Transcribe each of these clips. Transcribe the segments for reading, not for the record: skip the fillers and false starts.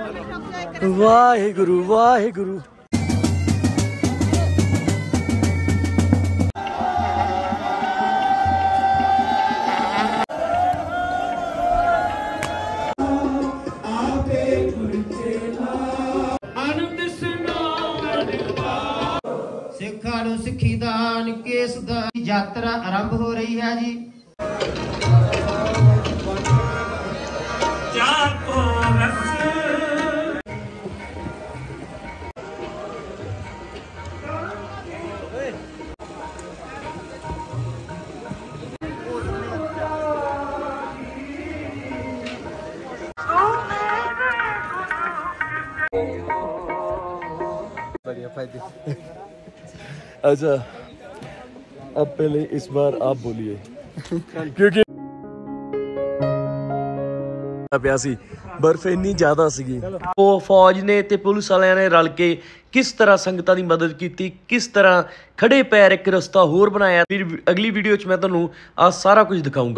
वाहेगुरु वाहेगुरु। सिखा लो सिखी दान केस दा यात्रा आरंभ हो रही है जी। अच्छा अब पहले इस बार आप बोलिए क्योंकि प्यासी बर्फ इन्नी ज्यादा सीगी। ਉਹ ਫੌਜ ਨੇ ਤੇ ਪੁਲਿਸ ਵਾਲਿਆਂ ਨੇ ਰਲ ਕੇ ਕਿਸ ਤਰ੍ਹਾਂ ਸੰਗਤਾਂ ਦੀ ਮਦਦ ਕੀਤੀ, ਕਿਸ ਤਰ੍ਹਾਂ ਖੜੇ ਪੈਰ ਇੱਕ ਰਸਤਾ ਹੋਰ ਬਣਾਇਆ। ਫਿਰ ਅਗਲੀ ਵੀਡੀਓ 'ਚ ਮੈਂ ਤੁਹਾਨੂੰ ਆ ਸਾਰਾ ਕੁਝ ਦਿਖਾਊਂਗਾ।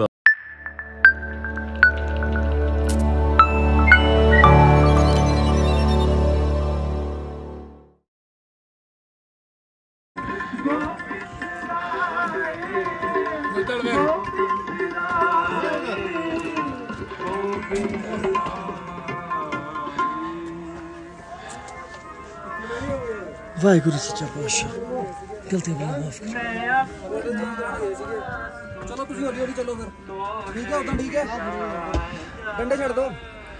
वाहिगुरु सच्चा पातशाह गलती माफ कर। चलो तुम हौली हौली चलो फिर ठीक है, उदा ठीक है, डंडे छड़ दो।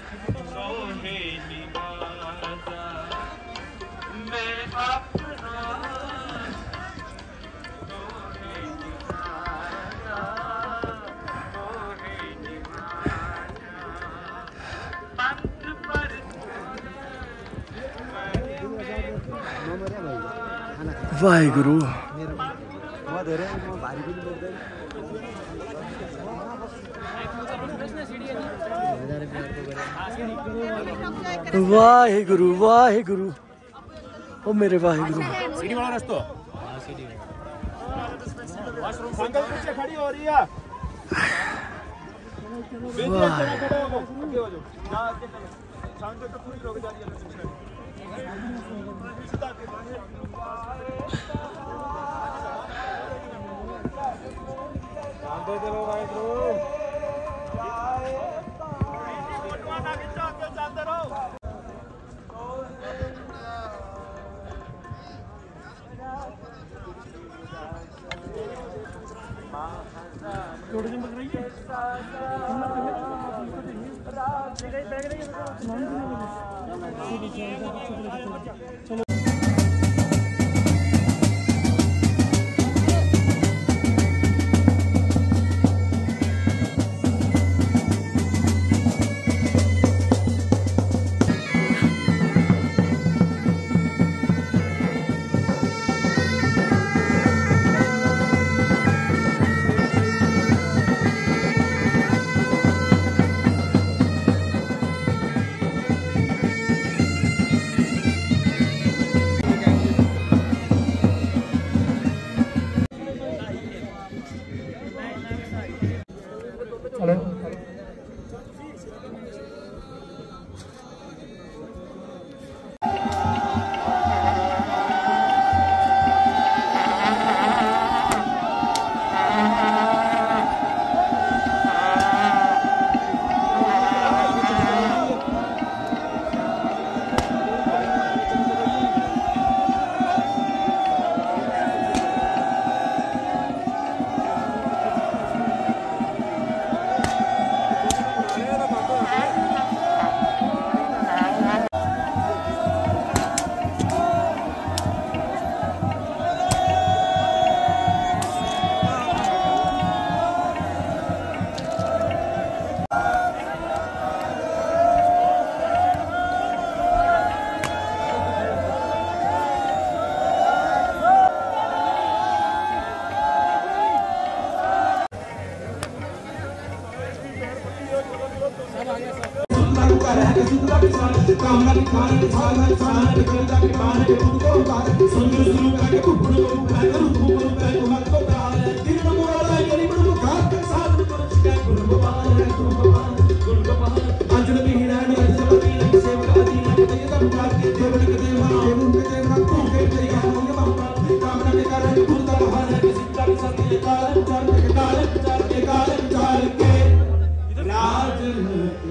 वाहिगुरु वाहिगुरु वाहिगुरु ओ मेरे वाहिगुरु। सीढ़ी वाला रास्ता संगत पीछे खड़ी हो रही है।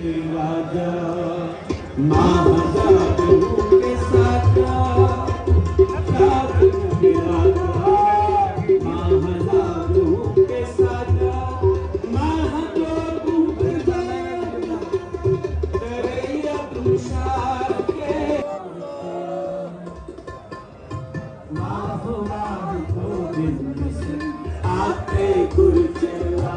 राजा महाजादू के साजा महाजादू के साजा महाजादू के दरिया तुषार के माहो माहो गोविंद सिंह आते गुरचेला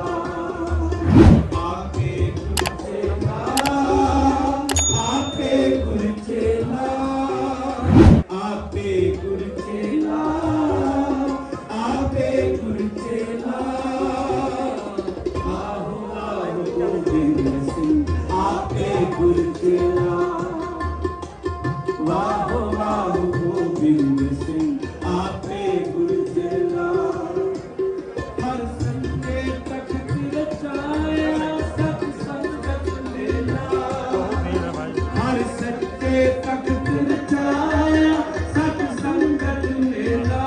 वाहो वाहो गोविंद सिंह आपे गुरचेला हर संगे तख्त रचाया सत संगत लेला हर सच्चे तख्त रचाया सत संगत लेला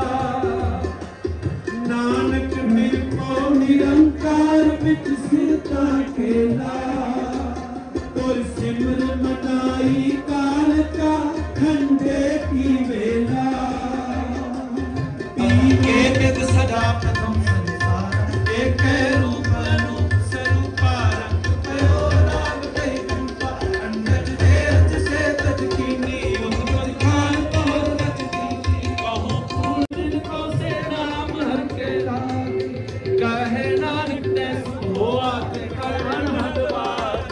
नानक मिलको निरंकार विच सिरता केला और सिमर मनाई काल का ठंडे की वेला पी के नित सदा प्रथम संसार एक रूप रूप स्वरूपा रंग पयो नाम दे रूपा अंडज दे रच से तज कीनी उद्भव काल तोर रच कीनी कहूँ पूर्ण को से नाम हर के राग कहे नानक ते सो आते करवन हटवा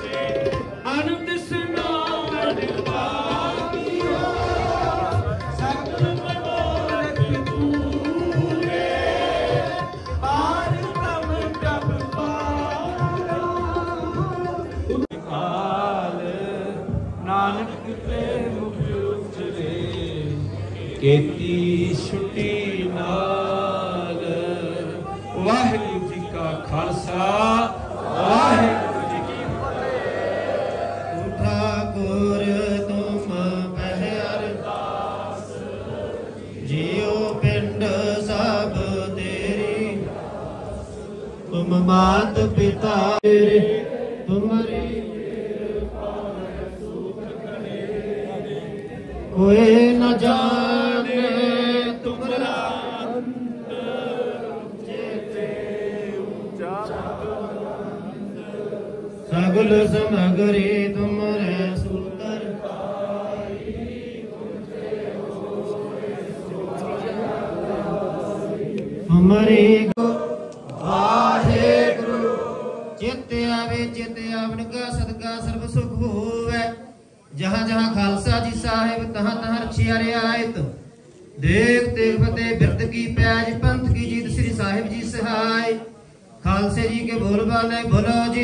केती छुट्टी नाल वाहिगुरू जी का खालसा वाहिगुरू जी की फतेह। ठाकुर तुम पहले अरदास जियो पिंड सब तेरी तुम मात पिता तेरे तुम्हारी कोई न जाने तुम्हारा सगल समगरी तुमरे सूतर हमारे वाहे गुरु चित आवे चित आवन का सदका सर्व सुख होवे जहाँ जहाँ खालसा जी साहिब तहाँ तहाँ रखिया रियायत देख देख फतेह बिरद की पैज पंथ की जीत श्री साहिब जी सहाय खालसे जी के बोल बाले बोलो जी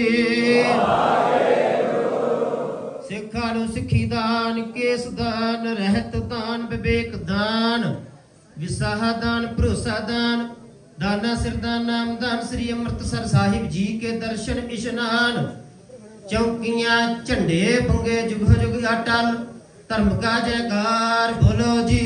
सिखा नु सिखी दान केस दान रहत दान विवेक दान विसाह दान भरोसा दान दाना सिरदान नाम दान श्री अमृतसर साहिब जी के दर्शन इशनान चौकियां झंडे पंगे जुग जुग अटल धर्म का जयकार बोलो जी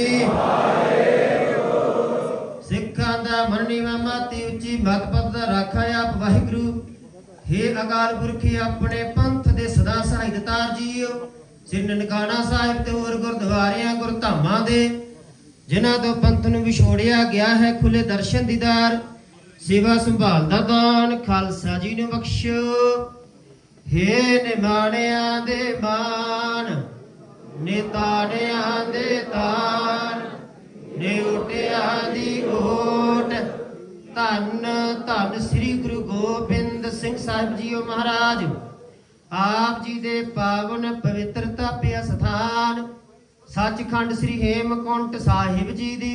सिखा दा मरनी माती उची मत पद रखा आप वाहिगुरु हे अकाल पुरख अपने पंथ दे सदा सहायतार जीओ श्री ननकाना साहिब ते और गुरद्वारियां गुरधामां दे जिन्हां तो पंथ नूं विछोड़िया गया है खुले दर्शन दीदार सेवा संभाल दा दान खालसा जी नूं बख्शो हे निमाणियां दे मान निताणियां दे तान निउटियां दी ओट धन धन श्री गुरु गोबिंद सिंह साहिब जीओ महाराज आप जी दे पावन पवित्र तापिया स्थान सचखंड श्री हेमकुंट साहिब जी दी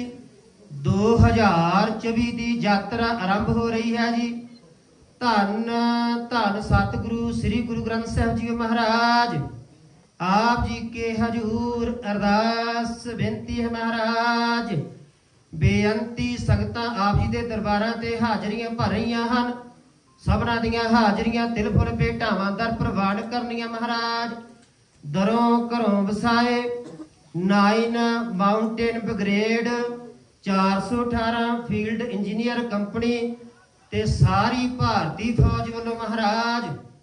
2024 दी यात्रा आरंभ हो रही है जी। धन धन सतगुरु श्री गुरु ग्रंथ साहिब जी महाराज आप जी के हजूर अरदास बेनती है महाराज बेअंती संगतां आप जी दे दरबारां ते हाजरियां भर रहीआं हन सबना दियां हाजरियां तिल फुल भेटावां दर प्रवान करनियां महाराज दरों घरों वसाए 9 mountain brigade 418 field engineer company ते सारी भारती फौज वालों महाराज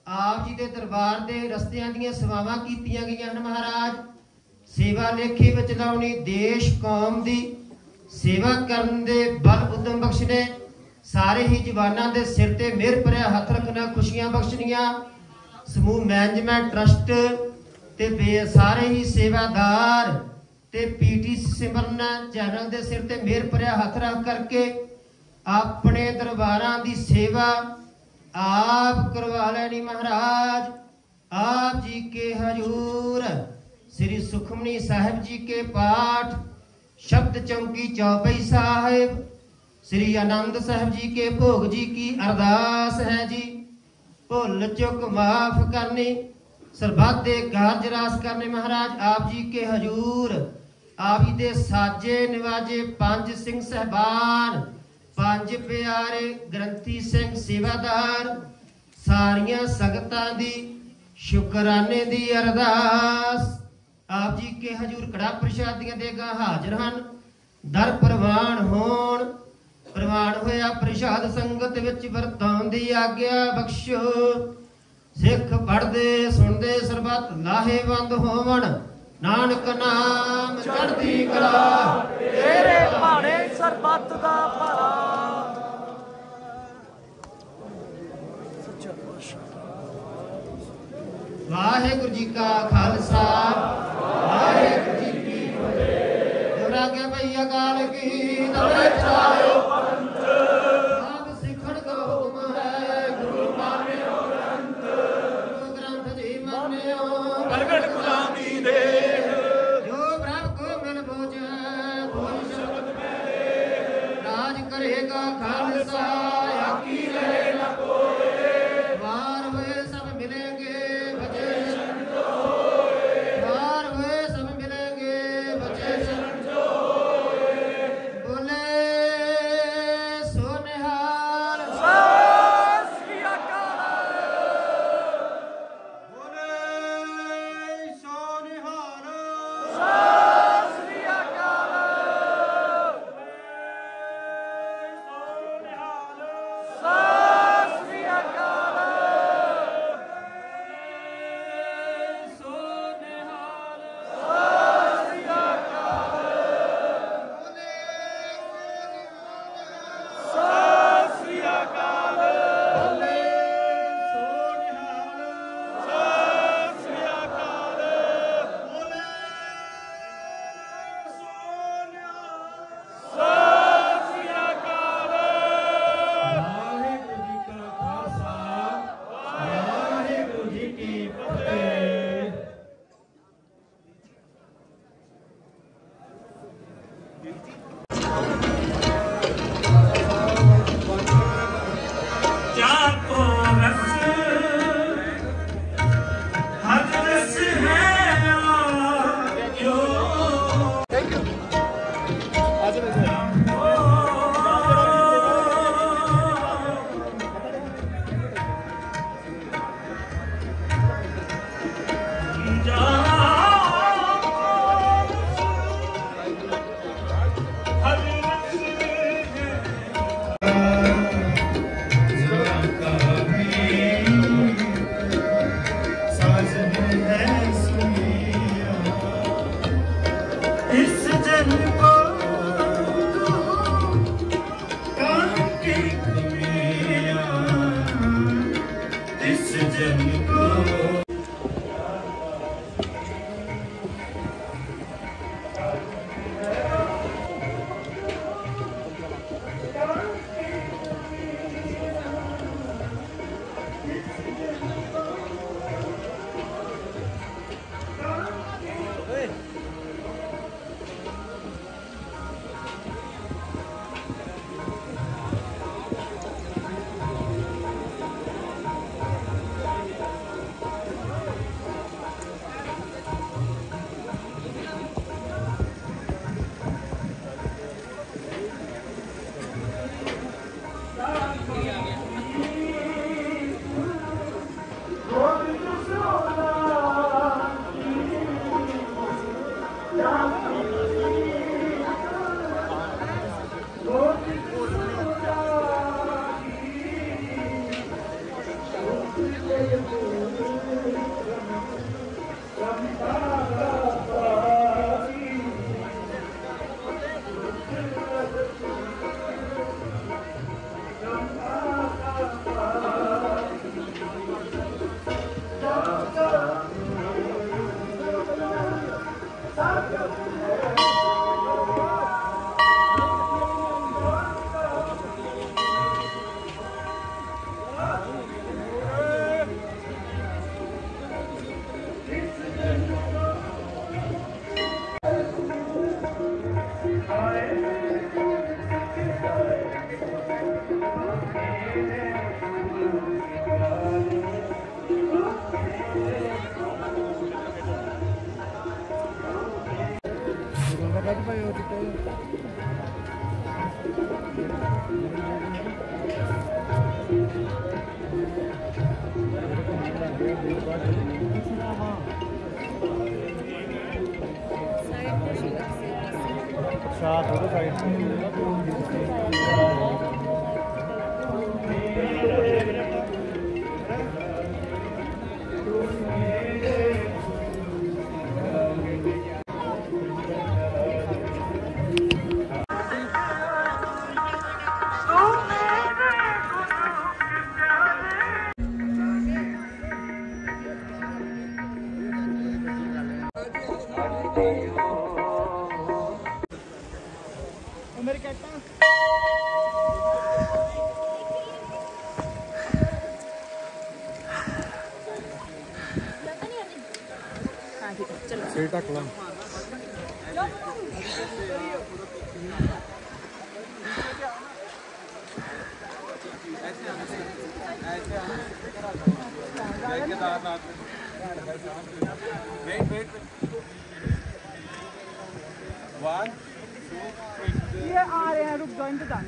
ਆਪ ਜੀ ਦੇ ਦਰਬਾਰ ਦੇ ਰਸਤਿਆਂ ਦੀਆਂ ਸੇਵਾਵਾਂ ਕੀਤੀਆਂ ਗਈਆਂ ਹਨ ਮਹਾਰਾਜ। ਸੇਵਾ ਲੇਖੇ ਵਿੱਚ ਲਾਉਣੀ, ਦੇਸ਼ ਕੌਮ ਦੀ ਸੇਵਾ ਕਰਨ ਦੇ ਬਲ ਉਦਮ ਬਖਸ਼ਣੇ, ਸਾਰੇ ਹੀ ਜਵਾਨਾਂ ਦੇ ਸਿਰ ਤੇ ਮਿਹਰ ਭਰਿਆ ਹੱਥ ਰੱਖਣਾ, ਖੁਸ਼ੀਆਂ ਬਖਸ਼ਣੀਆਂ। ਸਮੂਹ ਮੈਨੇਜਮੈਂਟ ਟਰਸਟ ਤੇ ਸਾਰੇ ਹੀ ਸੇਵਾਦਾਰ ਤੇ ਪੀਟੀ ਸਿਮਰਨ ਚੈਨਲ ਦੇ ਸਿਰ ਤੇ ਮਿਹਰ ਭਰਿਆ ਹੱਥ ਰੱਖ ਕਰਕੇ ਆਪਣੇ ਦਰਬਾਰਾਂ ਦੀ ਸੇਵਾ ਆਪ ਕਰਵਾ ਲੈਣੀ ਮਹਾਰਾਜ। ਆਪ ਜੀ ਕੇ ਹਜੂਰ श्री सुखमनी साहिब जी के पाठ, शब्द चौकी चौपाई साहिब, श्री आनंद साहिब जी के भोग जी की अरदास है जी। भुल चुक माफ करनी, सरबत कारज रास करने महाराज। आप जी के हजूर आप जी दे साजे निवाजे पंज सिंह साहबान, पंज प्यारे ग्रंथी सिंह सेवादार, सारियां संगतां दी शुकराने दी अरदास। आप जी के हजूर कड़ा प्रसादियां देगा हाजिर हन, दर प्रवान होण। प्रवान होया प्रसाद संगत विच वरताउण दी आग्या बख्शो। सिख पढ़दे सुनदे सरबत लाहेवंद होवण, नानक नाम चढ़दी कला तेरे भाणे सरबत दा भला। वाहिगुरु जी का खालसा, वाहिगुरु जी की फतेह। जोरा के भई अकाल की दवे चायो पंथ, आप सिखण को हुक्म है गुरु मान्यो ग्रंथ। गुरु ग्रंथ जी मान्यो प्रगट गुलामी दे, जो ब्रह्म को मिल बोझे बोझ शब्द में दे। राज करेगा खालसा आकी रहे न कोई, वार हुए सब मिलेंगे ये आ रहे हैं, रुक जाओ इंतजार।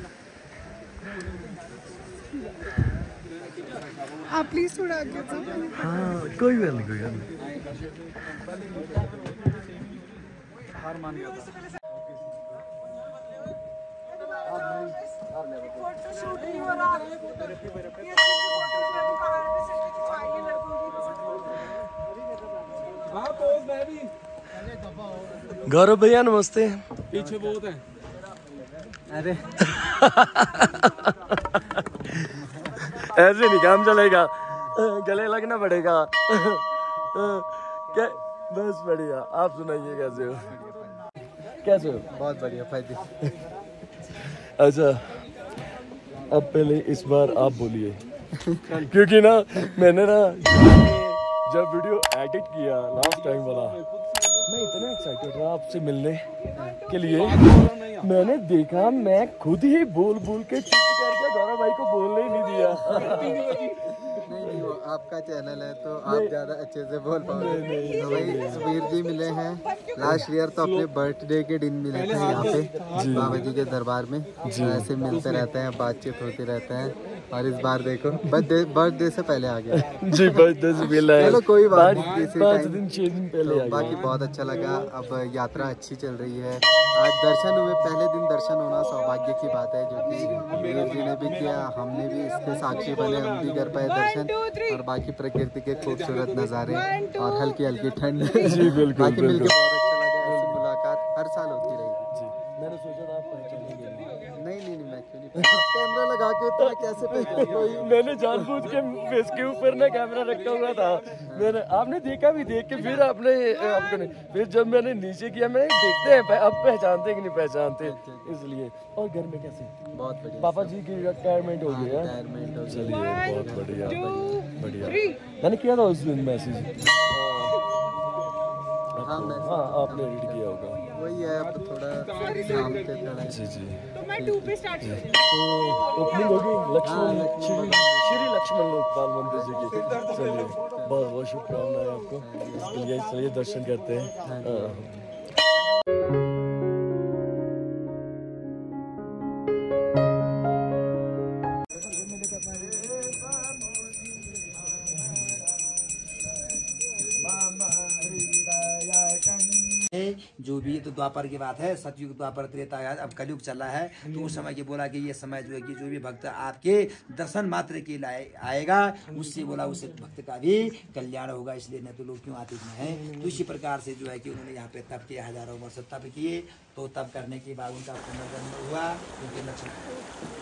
आप प्लीज थोड़ा आगे जाओ। हाँ कोई गल नहीं, कोई गल नहीं। फोटोशूट नहीं हो रहा। गौरव भैया नमस्ते। पीछे बहुत है। अरे ऐसे नहीं काम चलेगा, गले लगना पड़ेगा। क्या बस बढ़िया। आप सुनाइए कैसे हो? कैसे हो? बहुत बढ़िया फायदे। अच्छा अब पहले इस बार आप बोलिए क्योंकि ना मैंने ना जब वीडियो एडिट किया लास्ट टाइम वाला, मैं इतना एक्साइटेड था आपसे मिलने के लिए। मैंने देखा मैं खुद ही बोल बोल के चुप करके गौरव भाई को बोलने ही नहीं दिया। नहीं वो आपका चैनल है तो आप ज्यादा अच्छे से बोल पाओगे। तो भाई सुबीर जी मिले हैं लास्ट ईयर तो अपने बर्थडे के दिन मिले थे यहाँ पे बाबा जी के दरबार में। ऐसे मिलते रहते हैं, बातचीत होती रहते हैं। और इस बार देखो बर्थडे से पहले आ गया। जी बर्थडे से मिला है। चलो कोई बात नहीं, 5 दिन 6 दिन पहले आ गया। बाकी बहुत अच्छा लगा। अब यात्रा अच्छी चल रही है। आज दर्शन हुए, पहले दिन दर्शन होना सौभाग्य की बात है, जो कि वीर जी ने भी किया, हमने भी इसके साक्षी बने, हम भी कर पाए दर्शन। और बाकी प्रकृति के खूबसूरत नज़ारे और हल्की हल्की ठंड। जी बिल्कुल। बाकी मिलके बहुत अच्छा लगा। ऐसी मुलाकात हर साल होती रहेगी। जी मैंने सोचा था आप पहचानेंगे नहीं मैं क्यों नहीं, आप कैमरा लगा के तो मैं कैसे पहचानूं? मैंने जानबूझ के फेस के ऊपर ना कैमरा रखा हुआ था। मैंने आपने देखा भी, देख के फिर आपने फिर जब मैंने नीचे किया, मैं देखते हैं अब पहचानते कि नहीं पहचानते, इसलिए। और घर में कैसे? बहुत बढ़िया। पापा जी की रिटायरमेंट हो गई है? रिटायरमेंट हो गई। चलिए बहुत बढ़िया बढ़िया। मैंने किया था उस दिन मैसेज। हाँ आपने रीड किया होगा। वही है, अब थोड़ा शाम के तरह। जी जी। तो मैं 2 पे स्टार्ट करती हूँ। तो ओपनिंग होगी लक्ष्मण श्री लक्ष्मण लोकपाल मंदिर जी की। चलिए बहुत बहुत शुभकामनाएं आपको इसके लिए। चलिए दर्शन करते हैं। जो भी तो द्वापर की बात है, सतयुग द्वापर त्रेता अब कलयुग चला है। तो उस समय की बोला कि ये समय जो है कि जो भी भक्त आपके दर्शन मात्र के लिए आएगा, उससे बोला उस भक्त का भी कल्याण होगा। इसलिए न तो लोग क्यों आते हैं। तो इसी प्रकार से जो है कि उन्होंने यहाँ पे तप किए, हजारों वर्ष तप किए। तो तप करने के बाद उनका पुनर्जन्म हुआ। उनके लक्ष्मण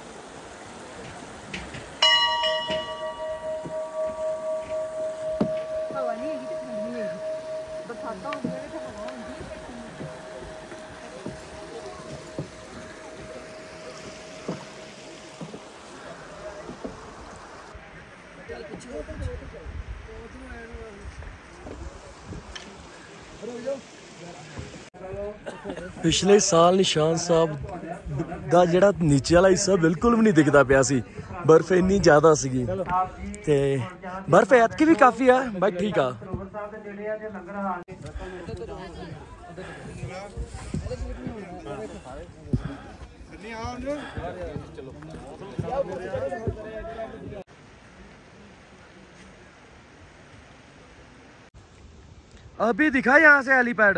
पिछले साल निशान साहब ਦਾ ਜਿਹੜਾ ਨੀਚੇ ਵਾਲਾ ਹਿੱਸਾ ਬਿਲਕੁਲ ਵੀ ਨਹੀਂ ਦਿਖਦਾ ਪਿਆ ਸੀ। ਬਰਫ਼ ਇੰਨੀ ਜ਼ਿਆਦਾ ਸੀਗੀ ਤੇ ਬਰਫ਼ ਐਤਕੀ ਵੀ ਕਾਫੀ ਆ, ਬਟ ਠੀਕ ਆ। अभी दिखा यहाँ से हेलीपैड।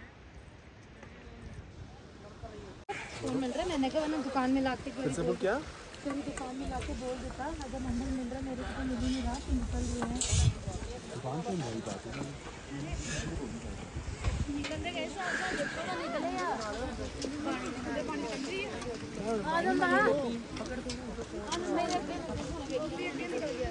फोन मिल रहा है, मैंने कहा वरना दुकान में लाके क्या तेरी दुकान में लाके बोल देता, अगर नंबर मिल रहा मेरे को तो मिल ही नहीं रहा, तो निकल रहे हैं दुकान से नहीं बात है निकलने कैसे आजा देखो ना निकले यार पानी चल रही है आ जा पकड़ दो मेरे निकल गया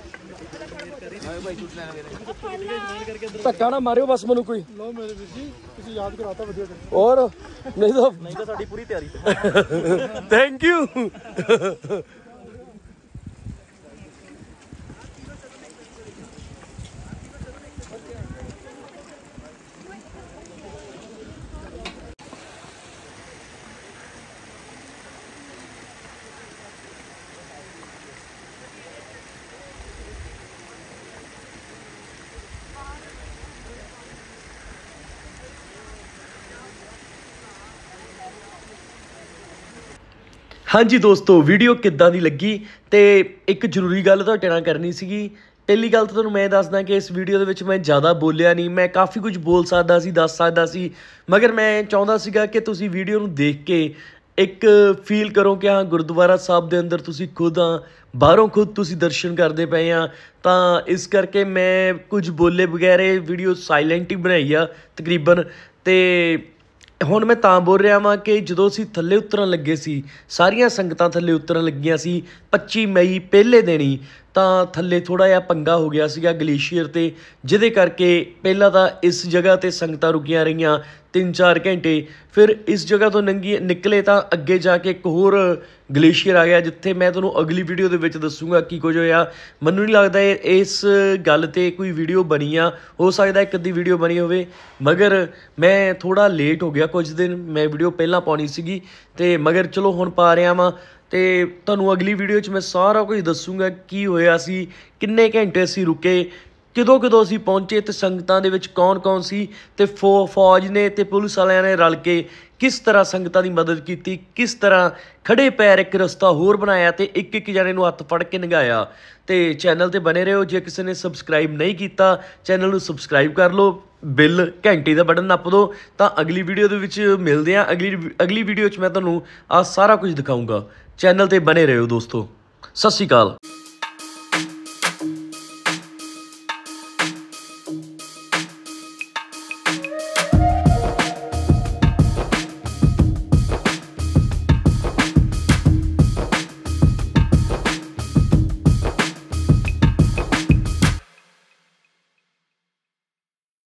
धक्का ना मारियो बस मैनू कोई लो मेरे वीर जी किसी याद कराता वधिया कर और नहीं तो साडी पूरी तैयारी थैंक यू। ਹਾਂਜੀ ਦੋਸਤੋ, ਵੀਡੀਓ ਕਿੱਦਾਂ ਦੀ ਲੱਗੀ ਤੇ ਇੱਕ ਜ਼ਰੂਰੀ ਗੱਲ ਤੁਹਾਡੇ ਨਾਲ ਕਰਨੀ ਸੀਗੀ। ਪਹਿਲੀ ਗੱਲ ਤਾਂ ਤੁਹਾਨੂੰ ਮੈਂ ਦੱਸਦਾ ਕਿ ਇਸ ਵੀਡੀਓ ਦੇ ਵਿੱਚ ਮੈਂ ਜ਼ਿਆਦਾ ਬੋਲਿਆ ਨਹੀਂ, ਮੈਂ ਕਾਫੀ ਕੁਝ ਬੋਲ ਸਕਦਾ ਸੀ, ਦੱਸ ਸਕਦਾ ਸੀ, ਮਗਰ ਮੈਂ ਚਾਹੁੰਦਾ ਸੀਗਾ ਕਿ ਤੁਸੀਂ ਵੀਡੀਓ ਨੂੰ ਦੇਖ ਕੇ ਇੱਕ ਫੀਲ ਕਰੋ ਕਿ ਹਾਂ ਗੁਰਦੁਆਰਾ ਸਾਹਿਬ ਦੇ ਅੰਦਰ ਤੁਸੀਂ ਖੁਦ ਆ, ਬਾਹਰੋਂ ਖੁਦ ਤੁਸੀਂ ਦਰਸ਼ਨ ਕਰਦੇ ਪਏ ਆ। ਤਾਂ ਇਸ ਕਰਕੇ ਮੈਂ ਕੁਝ ਬੋਲੇ ਬਗੈਰ ਇਹ ਵੀਡੀਓ ਸਾਇਲੈਂਟ ਹੀ ਬਣਾਈ ਆ ਤਕਰੀਬਨ। ਤੇ ਹੁਣ ਮੈਂ ਤਾਂ ਬੋਲ ਰਿਹਾ ਵਾਂ ਕਿ ਜਦੋਂ ਅਸੀਂ ਥੱਲੇ ਉਤਰਨ ਲੱਗੇ ਸੀ, ਸਾਰੀਆਂ ਸੰਗਤਾਂ ਥੱਲੇ ਉਤਰਨ ਲੱਗੀਆਂ ਸੀ 25 ਮਈ ਪਹਿਲੇ ਦਿਨ ਹੀ, ਤਾਂ ਥੱਲੇ ਥੋੜ੍ਹਾ ਜਿਹਾ ਪੰਗਾ ਹੋ ਗਿਆ ਸੀਗਾ ਗਲੇਸ਼ੀਅਰ 'ਤੇ, ਜਿਹਦੇ ਕਰਕੇ ਪਹਿਲਾਂ ਤਾਂ ਇਸ ਜਗ੍ਹਾ 'ਤੇ ਸੰਗਤਾਂ ਰੁਕੀਆਂ ਰਹੀਆਂ 3-4 ਘੰਟੇ। ਫਿਰ ਇਸ ਜਗ੍ਹਾ ਤੋਂ ਨਿਕਲੇ ਤਾਂ ਅੱਗੇ ਜਾ ਕੇ ਇੱਕ ਹੋਰ ਗਲੇਸ਼ੀਅਰ ਆ ਗਿਆ, ਜਿੱਥੇ ਮੈਂ ਤੁਹਾਨੂੰ ਅਗਲੀ ਵੀਡੀਓ ਦੇ ਵਿੱਚ ਦੱਸੂਗਾ ਕੀ ਕੁਝ ਹੋਇਆ। ਮੈਨੂੰ ਨਹੀਂ ਲੱਗਦਾ ਇਸ ਗੱਲ 'ਤੇ ਕੋਈ ਵੀਡੀਓ ਬਣੀ ਆ, ਹੋ ਸਕਦਾ ਇੱਕ ਅੱਧੀ ਵੀਡੀਓ ਬਣੀ ਹੋਵੇ, ਮਗਰ ਮੈਂ ਥੋੜ੍ਹਾ ਲੇਟ ਹੋ ਗਿਆ, ਕੁਝ ਦਿਨ ਮੈਂ ਵੀਡੀਓ ਪਹਿਲਾਂ ਪਾਉਣੀ ਸੀਗੀ ਤੇ ਮਗਰ ਚਲੋ ਹੁਣ ਪਾ ਰਿਹਾ ਵਾਂ। ਤੇ ਤੁਹਾਨੂੰ ਅਗਲੀ ਵੀਡੀਓ 'ਚ ਮੈਂ ਸਾਰਾ ਕੁਝ ਦੱਸੂਗਾ ਕੀ ਹੋਇਆ ਸੀ, ਕਿੰਨੇ ਘੰਟੇ ਅਸੀਂ ਰੁਕੇ, ਕਿਦੋਂ ਅਸੀਂ ਪਹੁੰਚੇ ਤੇ ਸੰਗਤਾਂ ਦੇ ਵਿੱਚ ਕੌਣ ਸੀ, ਤੇ ਫੌਜ ਨੇ ਤੇ ਪੁਲਿਸ ਵਾਲਿਆਂ ਨੇ ਰਲ ਕੇ ਕਿਸ ਤਰ੍ਹਾਂ ਸੰਗਤਾਂ ਦੀ ਮਦਦ ਕੀਤੀ, ਕਿਸ ਤਰ੍ਹਾਂ ਖੜੇ ਪੈਰ ਇੱਕ ਰਸਤਾ ਹੋਰ ਬਣਾਇਆ ਤੇ ਇੱਕ ਜਣੇ ਨੂੰ ਹੱਥ ਫੜ ਕੇ ਲੰਘਾਇਆ। ਤੇ ਚੈਨਲ ਤੇ ਬਣੇ ਰਹੋ, ਜੇ ਕਿਸੇ ਨੇ ਸਬਸਕ੍ਰਾਈਬ ਨਹੀਂ ਕੀਤਾ ਚੈਨਲ ਨੂੰ ਸਬਸਕ੍ਰਾਈਬ ਕਰ ਲਓ, ਬਿੱਲ ਘੰਟੀ ਦਾ ਬਟਨ ਨੱਪ ਦਿਓ। ਤਾਂ ਅਗਲੀ ਵੀਡੀਓ ਦੇ ਵਿੱਚ ਮਿਲਦੇ ਹਾਂ। ਅਗਲੀ ਵੀਡੀਓ 'ਚ ਮੈਂ ਤੁਹਾਨੂੰ ਆਹ ਸਾਰਾ ਕੁਝ ਦਿਖਾਊਂਗਾ। ਚੈਨਲ ਤੇ ਬਣੇ ਰਹੋ ਦੋਸਤੋ। ਸਤਿ ਸ਼੍ਰੀ ਅਕਾਲ।